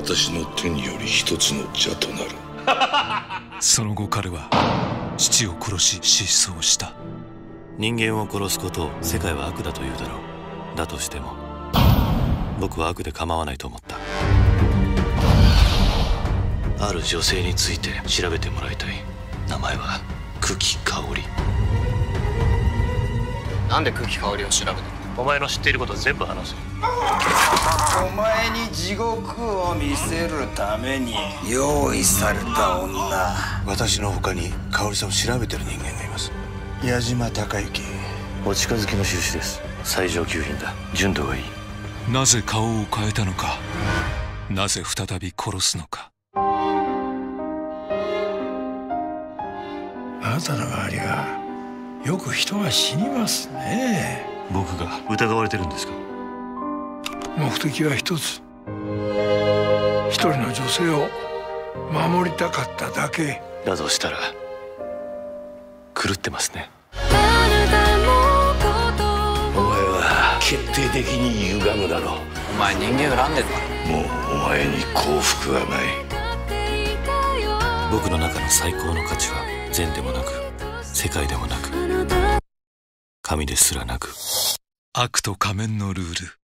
私の手により一つの邪となる。 その後彼は父を殺し失踪した。 人間を殺すことを世界は悪だと言うだろう。だとしても僕は悪で構わないと思った。ある女性について調べてもらいたい。名前は久喜香織。 なんで久喜香織を調べたの？ お前の知っていること全部話せ。 お前に地獄を見せるために用意された女。 私の他に香織さんを調べてる人間がいます。矢島孝之。 お近づきの印です。最上級品だ。純度がいい。 なぜ顔を変えたのか、なぜ再び殺すのか。 あなたの周りはよく人が死にますね。 僕が疑われてるんですか？ 目的は一つ。一人の女性を守りたかっただけ。 だとしたら狂ってますね。 お前は決定的に歪むだろう。 お前人間恨んでるの？ もうお前に幸福はない。 僕の中の最高の価値は善でもなく世界でもなく神ですらなく。 悪と仮面のルール。